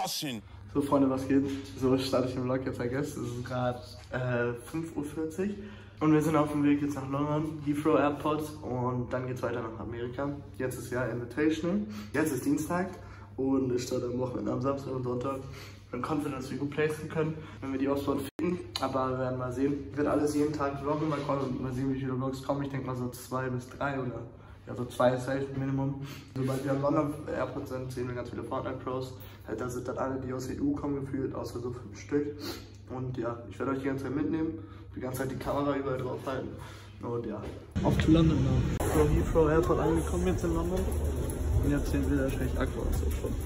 caution. So Freunde, was geht? So starte ich den Vlog jetzt, I guess. Es ist gerade 5:40 Uhr und wir sind auf dem Weg jetzt nach London, Heathrow Airport, und dann geht's weiter nach Amerika. Jetzt ist ja Invitational, jetzt ist Dienstag und ich starte am Wochenende am Samstag und Sonntag. Ich bin confident, dass wir gut placen können, wenn wir die Auswahl finden, aber wir werden mal sehen. Ich werde alles jeden Tag vloggen, mal sehen, wie viele Vlogs kommen. Ich denke mal so 2 bis 3 oder ja, so 2 safe Minimum. Sobald wir am London Airport sind, sehen wir ganz viele Fortnite Pros. Da sind dann alle, die aus der EU kommen, gefühlt, außer so 5 Stück. Und ja, ich werde euch die ganze Zeit mitnehmen, die ganze Zeit die Kamera überall drauf halten. Und ja. Off to London now. So, Heathrow Airport angekommen jetzt in London. Und jetzt sehen wir wahrscheinlich Akku aus.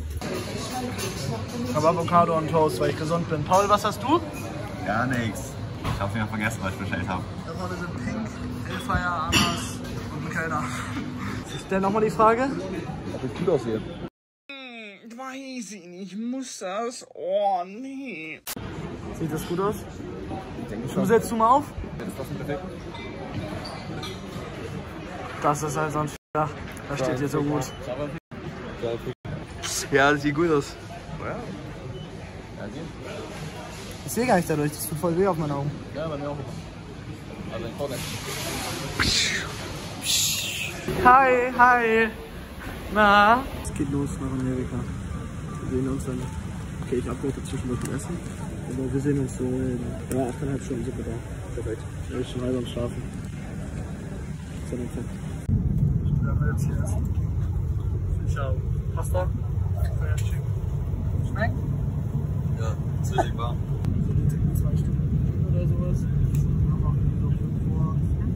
Ich habe Avocado und Toast, weil ich gesund bin. Paul, was hast du? Gar nichts. Ich habe wieder vergessen, was ich bestellt habe. Da vorne sind Pink, Hellfire, Amas und ein Kellner. Stell nochmal die Frage. Ob ich gut aussehe? Weiß ich nicht, muss das? Oh nee. Sieht das gut aus? Ich denke Du setzt du mal auf? Jetzt ist das perfekt. Das ist halt so ein F***er. Das steht hier so gut. Ja, das sieht gut aus. Ich sehe gar nicht dadurch, das tut voll weh auf meinen Augen. Ja, bei mir auch. Also ein Vorteil. Hi, hi. Na? Es geht los nach Amerika. Wir sehen uns dann. Okay, ich update zwischendurch ein Essen. Aber wir sehen uns so in 8,5 Stunden sind wir da. Perfekt. Ich bin schon halb am Schlafen. So ein Fall. Wir haben jetzt hier Essen. Ich habe Pasta. Schmeckt? Ja, ist richtig warm. So die Ticken 2 Stunden oder sowas. Dann machen wir noch 5 Uhr.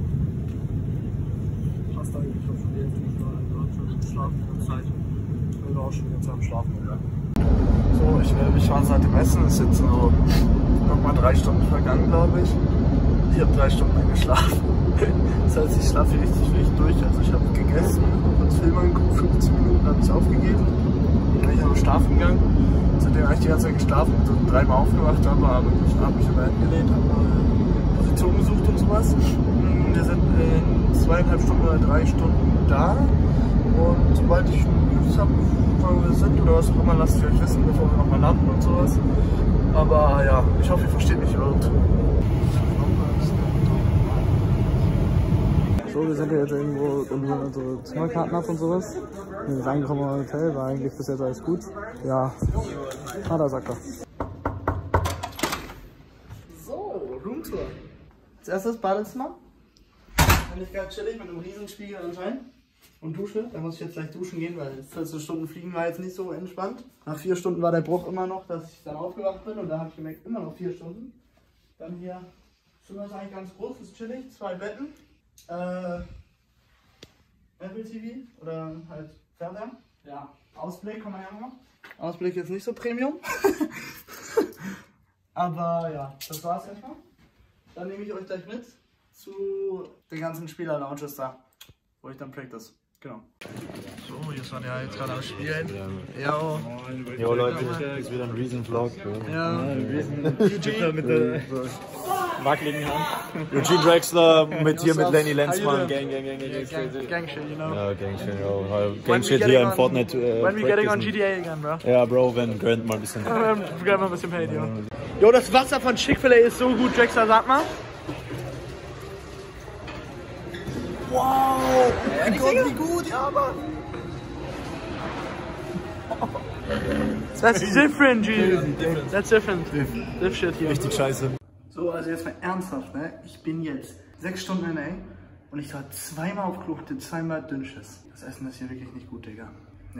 Pasta eigentlich schon die Hälfte schon schlafen in der Zeit. Ich bin auch schon ganz am Schlafen. Ja. So, ich werde mich seit dem Essen. Es sind so nochmal 3 Stunden vergangen, glaube ich. Ich habe 3 Stunden lang geschlafen. Das heißt, ich schlafe richtig durch. Also ich habe gegessen, kurz Film angeguckt, 15 Minuten habe ich aufgegeben. Dann bin ich aber schlafen gegangen. Seitdem habe ich die ganze Zeit geschlafen, so 3-mal aufgewacht, aber ich habe mich immer hingelehnt, habe Position gesucht und sowas. Wir sind in 2,5 Stunden oder 3 Stunden da. Und sobald ich News habe, wo wir sind oder was auch immer, lasst ihr euch wissen, bevor wir nochmal landen und sowas. Aber ja, ich hoffe, ihr versteht mich überhaupt. So, wir sind jetzt irgendwo, und wir unsere Zimmerkarten ab und sowas. Wir sind reingekommen im Hotel, war eigentlich bis jetzt alles gut. Ja, harter Sacker. So, Roomtour. Als erstes Badezimmer. Eigentlich ganz chillig mit einem riesen Spiegel anscheinend. Und Dusche. Da muss ich jetzt gleich duschen gehen, weil 14 Stunden Fliegen war jetzt nicht so entspannt. Nach 4 Stunden war der Bruch immer noch, dass ich dann aufgewacht bin, und da habe ich gemerkt, immer noch 4 Stunden. Dann hier, Zimmer ist eigentlich ganz groß, ist chillig, 2 Betten. Apple TV oder halt Fernseher. Ja. Ausblick kann man ja machen. Ausblick jetzt nicht so Premium. Aber ja, das war's erstmal. Dann nehme ich euch gleich mit zu den ganzen Spieler-Lounges da, wo ich dann practice. Genau. So, hier ist man ja jetzt gerade am Spielen. Ja. Jo Leute, das ist wieder ein Riesen-Vlog. Ja. Eugene mit der wackeligen Hand. Eugene Drexler mit hier mit Lenny Lenzmann. Gang shit, you know. Ja, Gang shit, yo. Gang shit hier im Fortnite. When we getting on GTA again, bro. Ja, Bro, wenn Grant mal ein bisschen. Grant mal ein bisschen paid, jo. Jo, das Wasser von Chick-fil-A ist so gut, Drexler, sag mal. Wow! Oh mein Gott, wie gut, ja, Mann! That's different, dude. That's different. Diff shit hier. Richtig scheiße. So, also jetzt mal ernsthaft, ne? Ich bin jetzt 6 Stunden in LA und ich war 2-mal auf Klo, hatte 2-mal Dünnschiss. Das Essen ist hier wirklich nicht gut, Digga. Nee.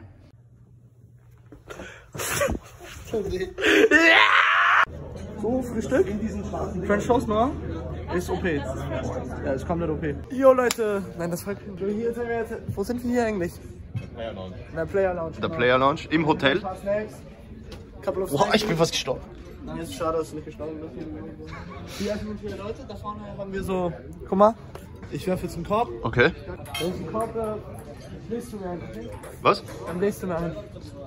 So, Frühstück. French Toast noch? Ist OP. Ja, ist komplett OP. Jo Leute, nein, das war hier sind wir jetzt. Wo sind wir hier eigentlich? In der Player Lounge. Der Player Lounge im Hotel. Boah, ich bin fast gestorben. Nein, ist schade, dass du nicht gestorben bist. Hier sind viele Leute, da vorne haben wir so. Guck mal, ich werfe jetzt einen Korb. Okay. Wenn ich einen Korb bläst du mir ein, okay? Was? Dann bläst du mir ein.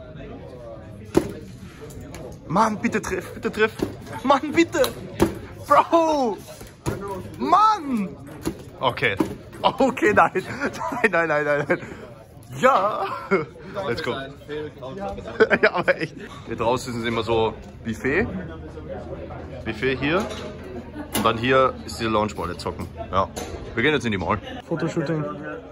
Mann, bitte triff, bitte triff. Mann, bitte. Bro. Mann. Okay. Okay, nein. Nein. Ja. Let's go. Ja, aber echt. Hier draußen ist immer so Buffet. Buffet hier. Und dann hier ist diese Launchball, jetzt zocken. Ja. Wir gehen jetzt in die Mall. Fotoshooting.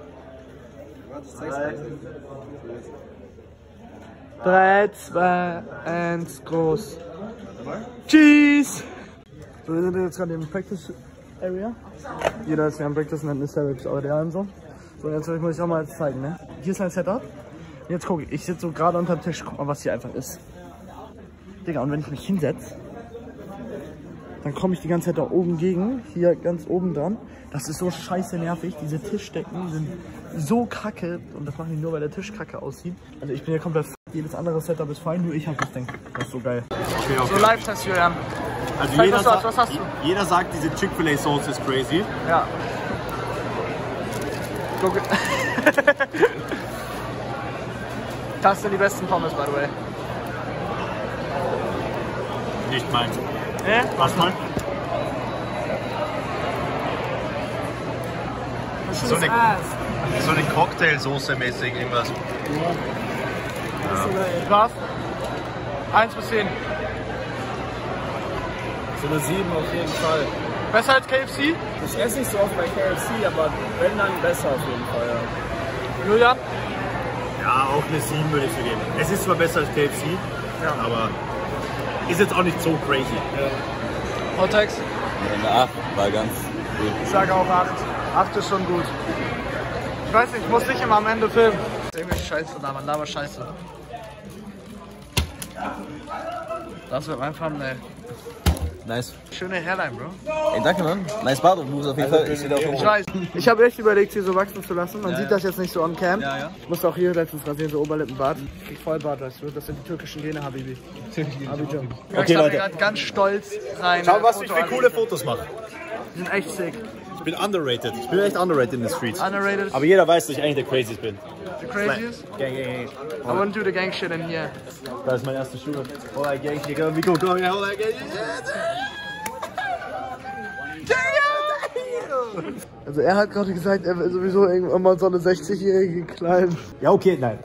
3, 2, 1, groß. Cheese! So, wir sind jetzt gerade im Practice Area. Jeder ist ja am Practice und dann ist er wirklich Area und so. So, jetzt muss ich auch mal zeigen, ne? Hier ist mein Setup. Jetzt guck ich sitze so gerade unter dem Tisch. Guck mal, was hier einfach ist. Digga, und wenn ich mich hinsetze, dann komme ich die ganze Zeit da oben gegen. Hier ganz oben dran. Das ist so scheiße nervig. Diese Tischdecken sind so kacke. Und das machen die nur, weil der Tisch kacke aussieht. Also ich bin ja komplett jedes andere Setup ist fein, nur ich hab das Ding. Das ist so geil. Okay, okay. So Live-Test, Julian. Also was hast du? Jeder sagt, diese Chick-fil-A-Sauce ist crazy. Ja. Guck. Das sind die besten Pommes, by the way. Nicht meins. Was mal? So eine Cocktailsoße mäßig irgendwas. Was? 1 bis 10. So eine 7 auf jeden Fall. Besser als KFC? Ich esse nicht so oft bei KFC, aber wenn dann besser auf jeden Fall. Ja. Julian? Ja, auch eine 7 würde ich so geben. Es ist zwar besser als KFC, ja, aber ist jetzt auch nicht so crazy. Ja. Hottex? Eine 8 war ganz gut. Ich sage auch 8. 8 ist schon gut. Ich weiß nicht, ich muss nicht immer am Ende filmen. Irgendwie Scheiße da, man laber Scheiße. Das wird mein Thumbnail. Nice. Schöne Hairline, Bro. Ey, danke, Mann. Nice Bart und du bist auf jeden Fall. Ich weiß. Ich habe echt überlegt, sie so wachsen zu lassen. Man sieht das jetzt nicht so on cam. Ja, ja. Ich musste auch hier letztens rasieren, so Oberlippenbart. Ich krieg Vollbart, weißt du. Das sind die türkischen Gene, Habibi. Abidjan. Okay, ich Leute. gerade ganz stolz rein. Schau, was ich für coole Fotos mache. Die sind echt sick. Ich bin underrated. Ich bin echt underrated in den Streets. Underrated. Aber jeder weiß, dass ich eigentlich der Craziest bin. The craziest? Gang, gang, gang. I wouldn't do the gang shit in here. Da ist mein erster Schuh. Hola, gang, Digga. Wie gut, hola, gang. Also er hat gerade gesagt, er will sowieso irgendwann mal so eine 60-jährige klein. Ja, okay, nein.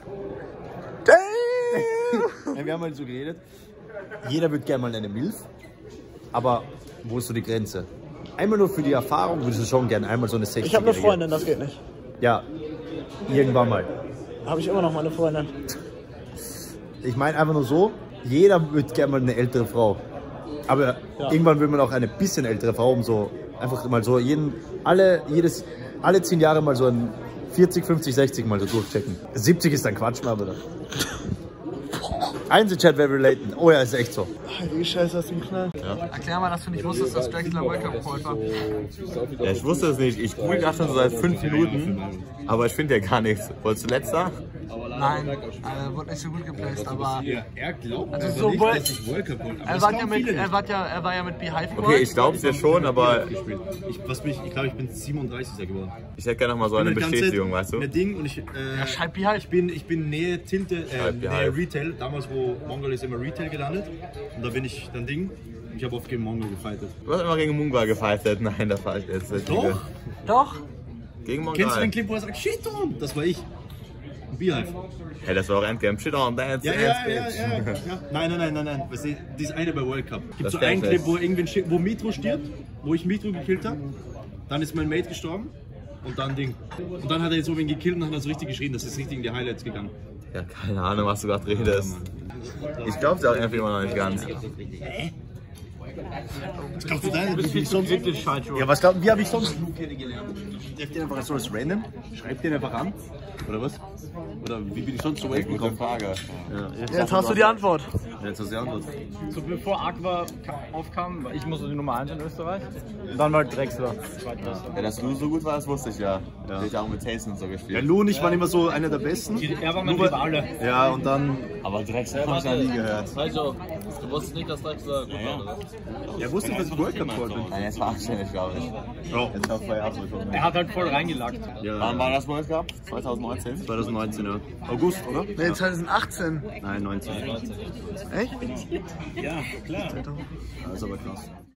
Damn! Wir haben halt so geredet. Jeder wird gerne mal eine Milf. Aber wo ist so die Grenze? Einmal nur für die Erfahrung würdest du schon gerne einmal so eine 60-jährige. Ich habe eine Freundin, das geht nicht. Ja, irgendwann mal. Habe ich immer noch meine Freundin. Ich meine einfach nur so, jeder wird gerne mal eine ältere Frau. Aber irgendwann will man auch eine bisschen ältere Frau, um so einfach mal so alle 10 Jahre mal so ein 40, 50, 60 mal so durchchecken. 70 ist dann Quatsch, aber da. Einzelchat wäre relaten. Oh ja, ist echt so. Wie scheiße hast du mich knallt? Ja. Erklär mal, dass du nicht wusstest, dass Drexler World Cup geholt war. Ja, ich wusste es nicht. Ich google gerade schon so seit 5 Minuten, aber ich finde ja gar nichts. Wolltest du letzter? Nein, wurde nicht so gut geplaced, aber... Er glaubt also also so nicht, dass ich World Cup holen. er war ja mit Beehive Okay, ich glaube es dir schon, aber Ich glaube, ich bin 37. geworden. ich hätte gerne noch mal so eine Bestätigung, weißt du? Mit Ding und ich schreib Beehive. ich bin Nähe Tinte, Nähe Retail, damals wo Mongol ist immer Retail gelandet und da bin ich dann Ding. Ich habe oft gegen Mongol gefightet. Du hast immer gegen Mungwa gefightet. Nein, da war ich jetzt. Doch. Gegen Mongol. Kennst du den Clip, wo er sagt, shit on? Das war ich. Und Beehive. Hey, das war auch Endgame. Shit on, dance, Ja. bitch. Nein. Weißt du, die ist eine bei World Cup. Gibt Das so kenn einen ich Clip, nicht. wo irgendwann wo Mitro stirbt, wo ich Mitro gekillt habe. Dann ist mein Mate gestorben. Und dann Ding. Und dann hat er jetzt so wen gekillt und hat er so richtig geschrien. Das ist richtig in die Highlights gegangen. Ja, keine Ahnung, was du gerade redest. Ich glaube dir auch irgendwie immer noch nicht ganz. Was glaubst du denn? Wie ich sonst wirklich falsch Ja, was glaubt, wie habe ich sonst Luke kennengelernt? Trefft ihr einfach so als random? Schreibt ihr einfach an? Oder was? Oder wie bin ich sonst so wave gekommen? Frage. Ja, Jetzt hast du die Antwort. Jetzt hast du die Antwort. So bevor Aqua aufkam, ich musste die Nummer 1 in Österreich. Und dann war Drexler. Ja, dass du so gut warst, wusste ich ja. Ja. Ich habe auch mit Tasten und so Ja, gespielt. Lou und ich waren immer so einer der Besten. Er war mein Rivale. Ja, und dann. Aber Drexler habe ich noch nie gehört. Also, du wusstest nicht, dass Drexler gut war. Ja, wusste ich, dass ich World Cup voll bin. Nein, jetzt war ich nicht, glaube ich. Ja. Jetzt auf 2 Jahre schon. Er hat halt voll reingelackt. Wann war das World Cup? 2019? 2019, ja. August, oder? Nee, 2018. Nein, 19. Echt? Das ist aber krass.